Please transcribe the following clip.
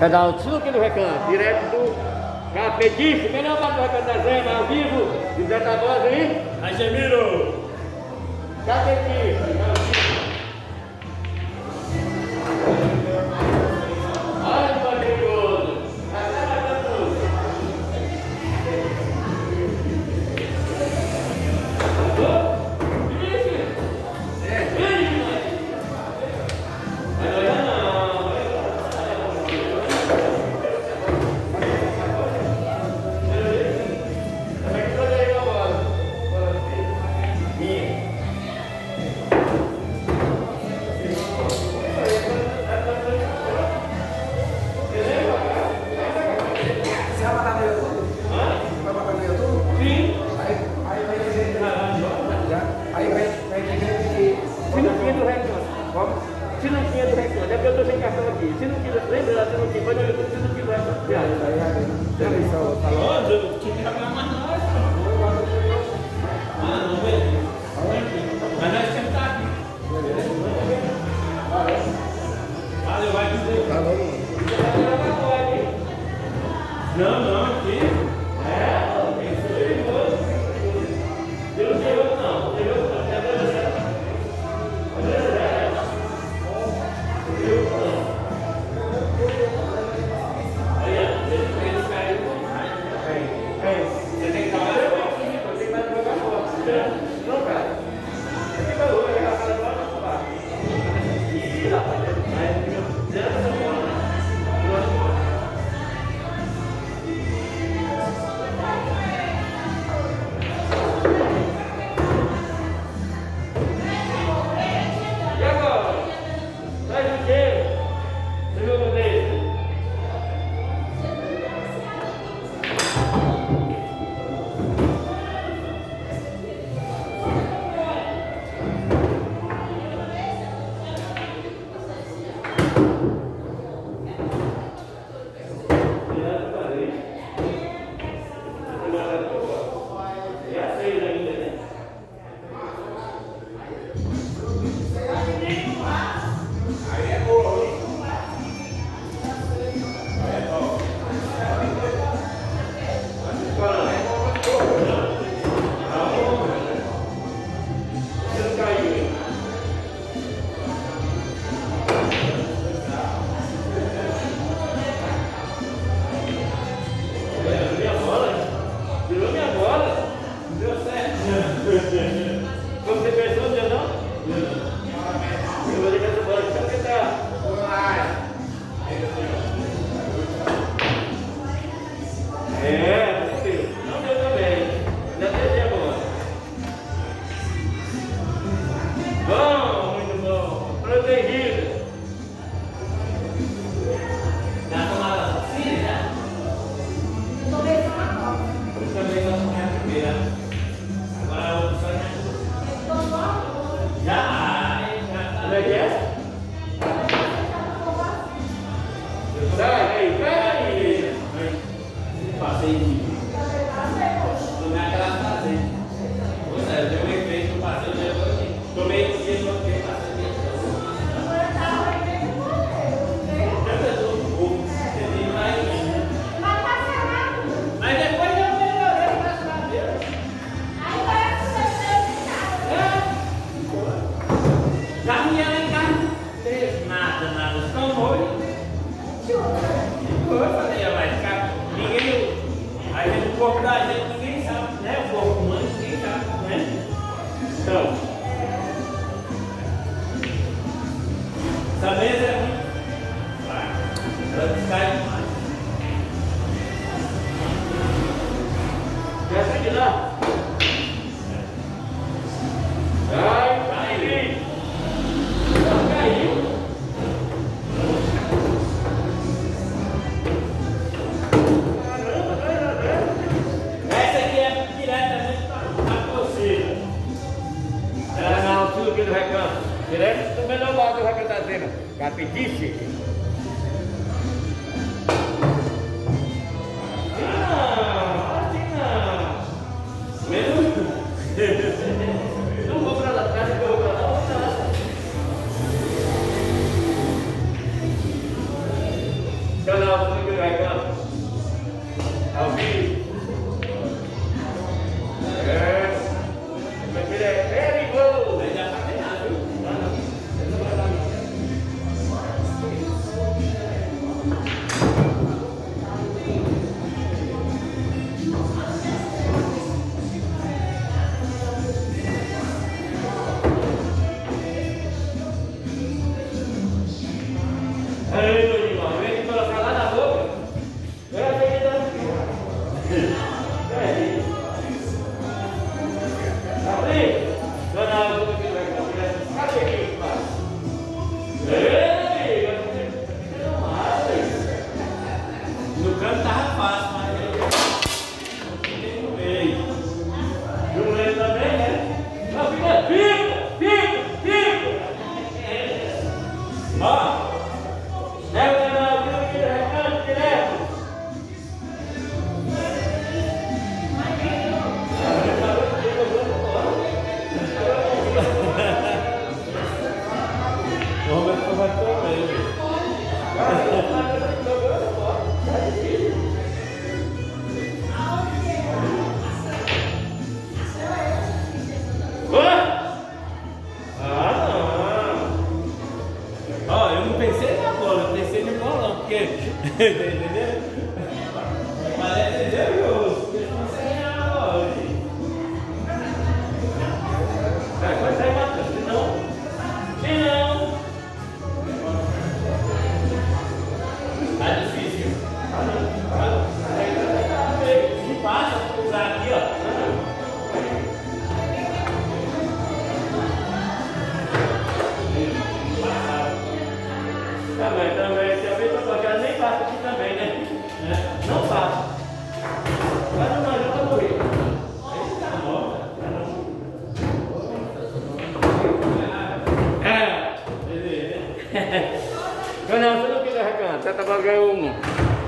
Pedal Suque do Recanto, direto do Capetice, melhor parte do Recanto da Zema, ao vivo, de Zé Tabosa aí. Agemiro! Capetice, ao vivo. Olha o perigoso. Até matando tudo. Se não tinha do Recanto, é porque eu tô sem cartão aqui. Se não tinha, lembra lá, se não tinha, vai no YouTube, se não tinha do Recanto. Onde? Tinha que jogar mais nós, não vê? Mas nós temos que estar aqui. Valeu, vai dizer. Não, aqui. Eu não sei outro não. Entendeu? Parece Deus. Eles não conseguem água hoje. Vai sair matando, senão. Se não. Tá difícil. Se passa por lugar aqui, ó. Também, eu nem passo aqui também, né? Não passo. Mas não adianta morrer. Tá bom. Não, você não quis arrancar, você tá pagando um.